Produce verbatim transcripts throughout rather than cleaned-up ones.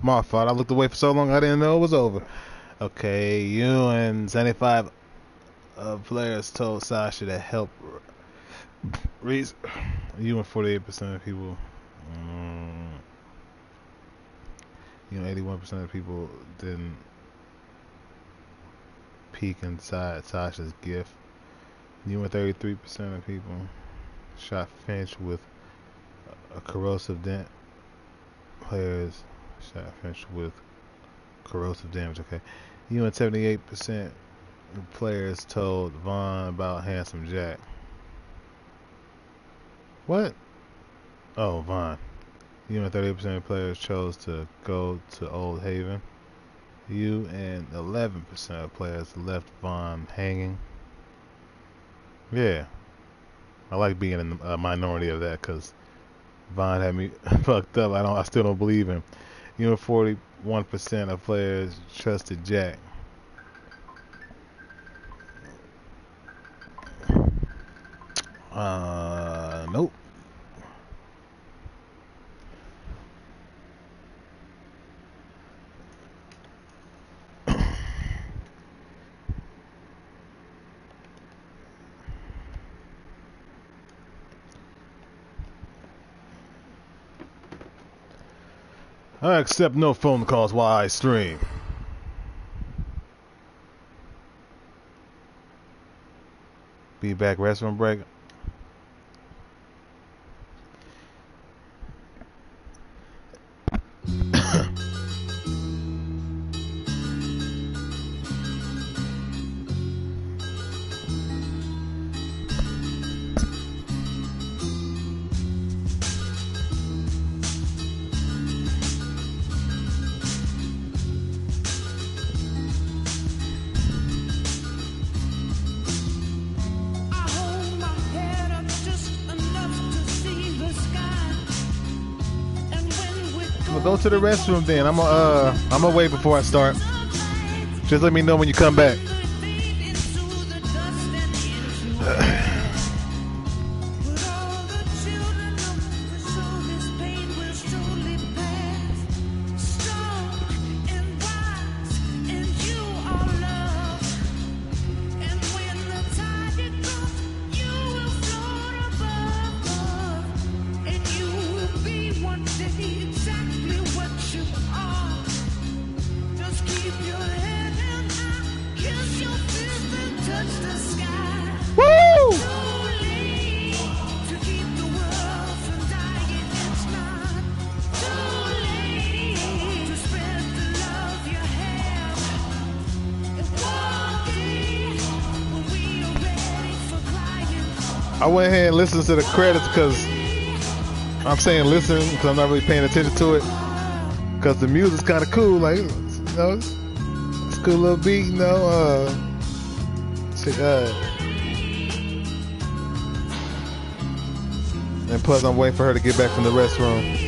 My fault. I looked away for so long I didn't know it was over. Okay, you and seventy-five uh, players told Sasha to help Reese. You and forty-eight percent of people. Um, you know, eighty-one percent of people didn't peek inside Sasha's gift. You and thirty-three percent of people shot Finch with a corrosive dent. Players shot Finch with corrosive damage. Okay, you and seventy-eight percent of players told Vaughn about Handsome Jack. What? Oh, Vaughn. You and thirty percent of players chose to go to Old Haven. You and eleven percent of players left Vaughn hanging. Yeah, I like being in the uh, minority of that because Vaughn had me fucked up. I don't. I still don't believe him. You and forty-one percent of players trusted Jack. Uh, nope. I accept no phone calls while I stream. Be back, restroom break. Go to the restroom then. I'm gonna uh, I'm gonna wait before I start. Just let me know when you come back. I went ahead and listened to the credits because I'm saying listen because I'm not really paying attention to it because the music's kind of cool, like, you know, it's, it's a cool little beat, you know. Uh, uh, and plus, I'm waiting for her to get back from the restroom.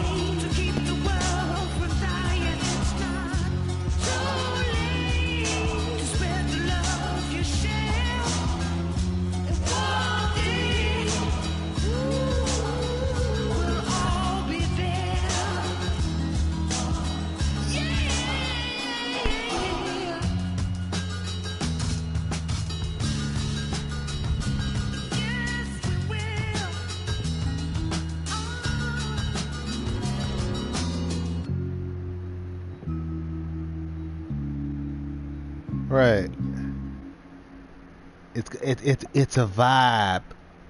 Right. It's it, it it's a vibe.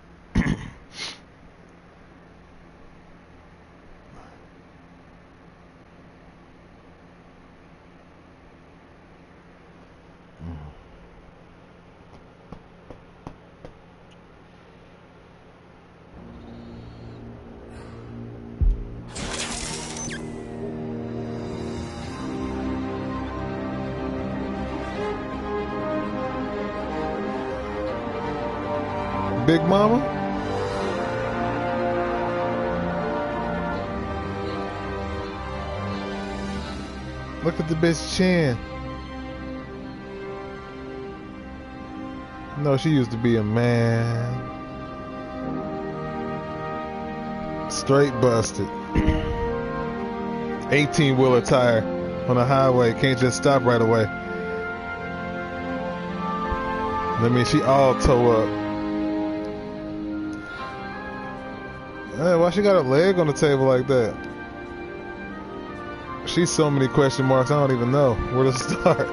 Big Mama? Look at the bitch chin. No, she used to be a man. Straight busted. eighteen wheeler tire on the highway. Can't just stop right away. I mean, she all toe up. Hey, why she got her leg on the table like that? She's so many question marks, I don't even know where to start.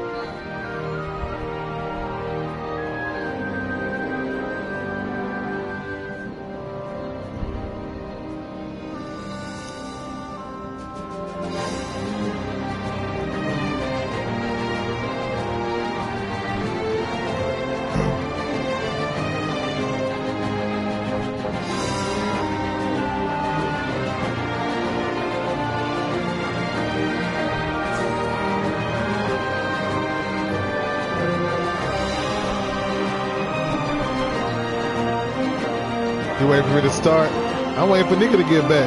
You waiting for me to start? I'm waiting for Nika to get back.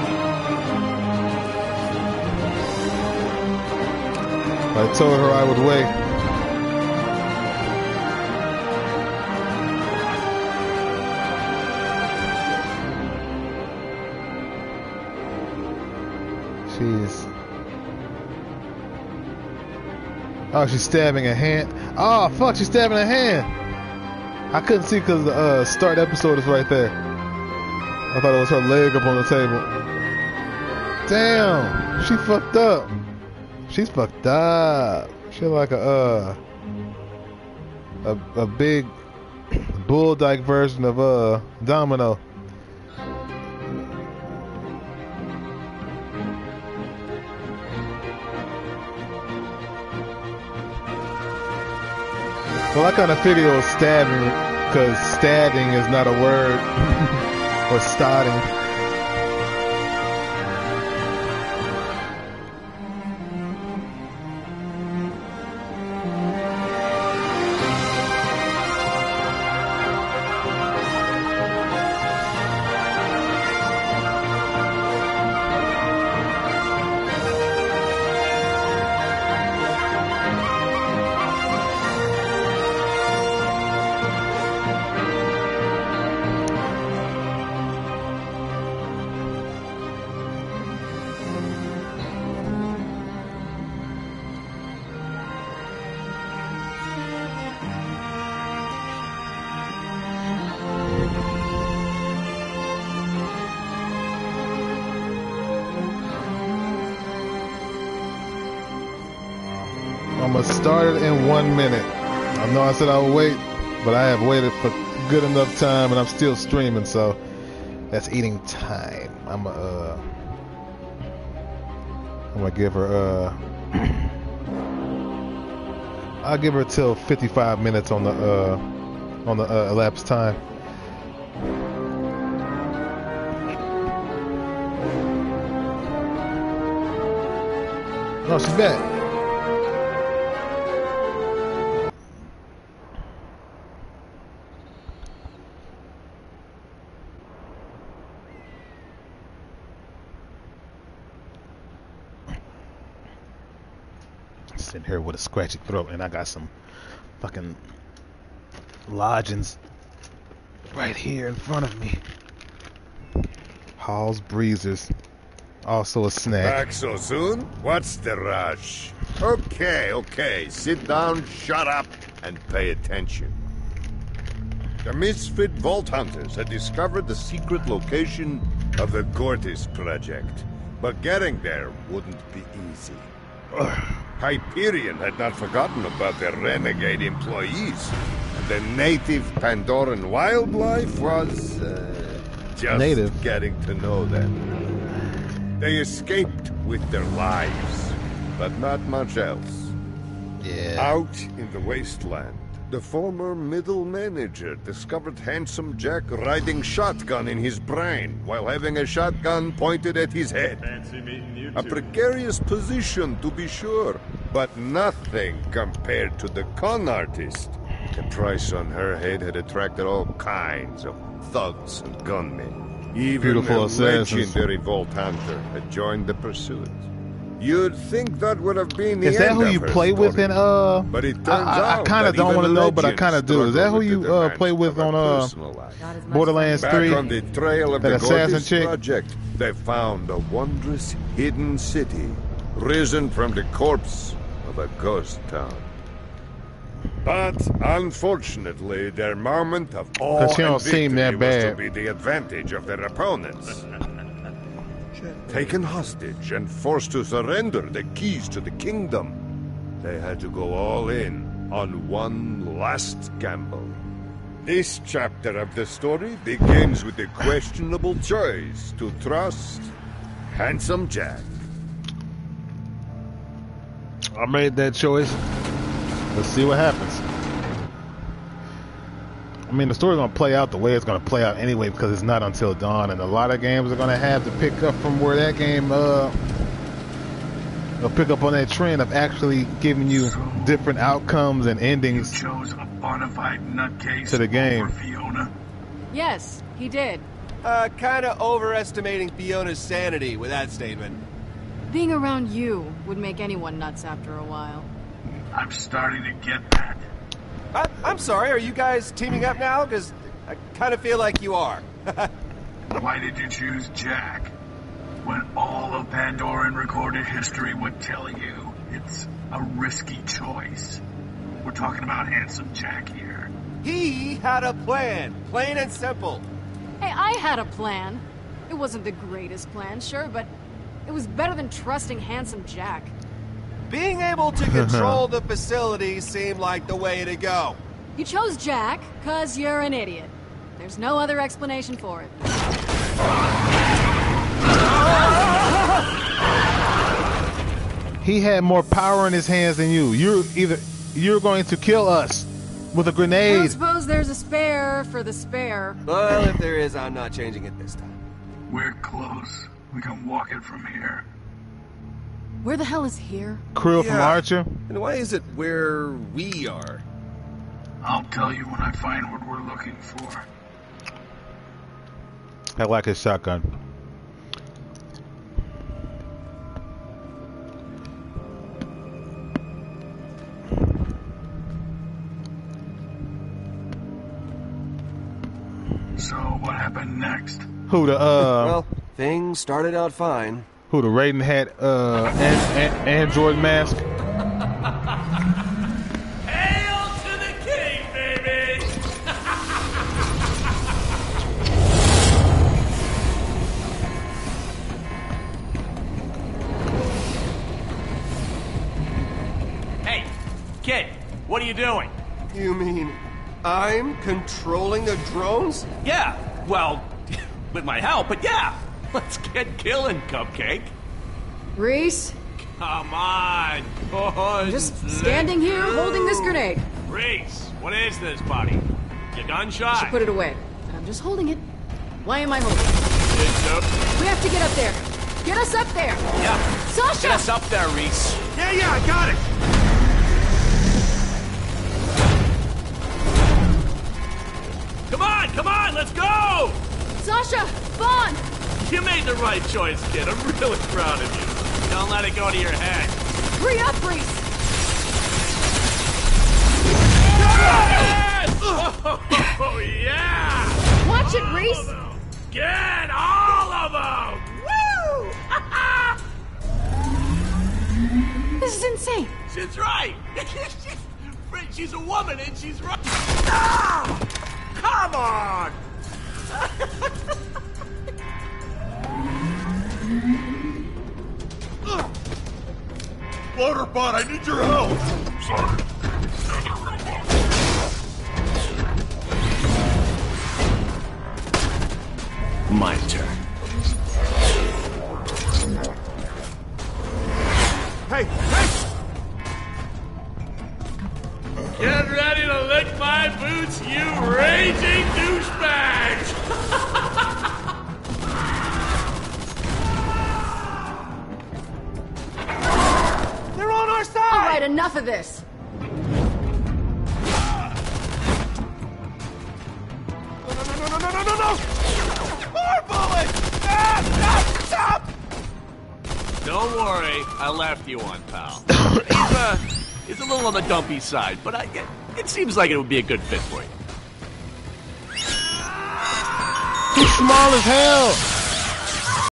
I told her I would wait. She's... Oh, she's stabbing a hand. Oh, fuck, she's stabbing a hand. I couldn't see because the uh, start episode is right there. I thought it was her leg up on the table. Damn, she fucked up. She's fucked up. She like a uh, a a big bull dyke version of uh Domino. Well, I kind of figured it was stabbing, because stabbing is not a word, or starting. I'm gonna start it in one minute. I know I said I would wait, but I have waited for good enough time, and I'm still streaming, so that's eating time. I'm gonna, uh, I'm gonna give her, uh, I'll give her till fifty-five minutes on the, uh, on the uh, elapsed time. Oh, she's back. Sitting here with a scratchy throat, and I got some fucking lodgings right here in front of me. Hall's Breezers, also a snack. Back so soon? What's the rush? Okay, okay, sit down, shut up, and pay attention. The Misfit Vault Hunters had discovered the secret location of the Gortys Project, but getting there wouldn't be easy. Hyperion had not forgotten about their renegade employees, and the native Pandoran wildlife was uh, just native. getting to know them. They escaped with their lives, but not much else. Yeah. Out in the wasteland, the former middle manager discovered Handsome Jack riding shotgun in his brain while having a shotgun pointed at his head. Fancy meeting you A two. precarious position, to be sure, but nothing compared to the con artist. The price on her head had attracted all kinds of thugs and gunmen. Even Beautiful a assassins. legendary Vault Hunter had joined the pursuit. You'd think that would have been the Is that end who of you her play with story. in uh? But it turns I, I, I out kind of that don't even want to know, but I legends kind of do. Is that struggle who with you the uh play with demands of on a uh personal life. Not as much Borderlands fun. Back three? on the trail of That the assassin Gortys chick? Project, they found a wondrous hidden city, risen from the corpse of a ghost town. But unfortunately, their moment of awe 'Cause she don't and seem victory that was to bad. be the advantage of their opponents. Taken hostage and forced to surrender the keys to the kingdom, they had to go all in on one last gamble. This chapter of the story begins with the questionable choice to trust Handsome Jack. I made that choice. Let's see what happens. I mean, the story's gonna play out the way it's gonna play out anyway, because it's not until dawn, and a lot of games are gonna have to pick up from where that game uh, will pick up on that trend of actually giving you different outcomes and endings. You chose a bona fide nutcase To the game. over Fiona. Yes, he did. Uh, kinda overestimating Fiona's sanity with that statement. Being around you would make anyone nuts after a while. I'm starting to get that. I, I'm sorry, are you guys teaming up now? Because I kinda feel like you are. Why did you choose Jack? When all of Pandoran recorded history would tell you it's a risky choice. We're talking about Handsome Jack here. He had a plan, plain and simple. Hey, I had a plan. It wasn't the greatest plan, sure, but it was better than trusting Handsome Jack. Being able to control the facility seemed like the way to go. You chose Jack, cause you're an idiot. There's no other explanation for it. He had more power in his hands than you. You're either you're going to kill us with a I don't grenade. suppose there's a spare for the spare. Well, if there is, I'm not changing it this time. We're close. We can walk it from here. Where the hell is here? Krill from Yeah. Archer. And why is it where we are? I'll tell you when I find what we're looking for. I like his shotgun. So what happened next? Who the uh Well, things started out fine. who the Raiden had uh an, an, android mask? Hail to the king, baby! Hey, kid, what are you doing? You mean I'm controlling the drones? Yeah, well, with my help, but yeah. Let's get killing, Cupcake. Reese, Come on, push. I'm just standing here holding this grenade. Reese, what is this, buddy? You gun shy? Put it away. I'm just holding it. Why am I holding it? It's up. We have to get up there. Get us up there. Yeah, Sasha! get us up there, Reese. Yeah, yeah, I got it. Come on, come on, let's go! Sasha! Vaughn! You made the right choice, kid. I'm really proud of you. Don't let it go to your head. Hurry up, Reese! Oh, yeah! Watch it, Reese! Get all of them! Woo! This is insane. She's right. she's, she's a woman and she's right. Ah! Come on! Motorbot, I need your help! Sorry. My turn. Hey, hey! Get ready to lick my boots, you raging douchebags! They're on our side! All right, enough of this. No, no, no, no, no, no, no! More bullets! Ah, stop, stop! Don't worry. okay. I laughed you on, pal. he's, uh, he's a little on the dumpy side, but I, it, it seems like it would be a good fit for you. He's small as hell.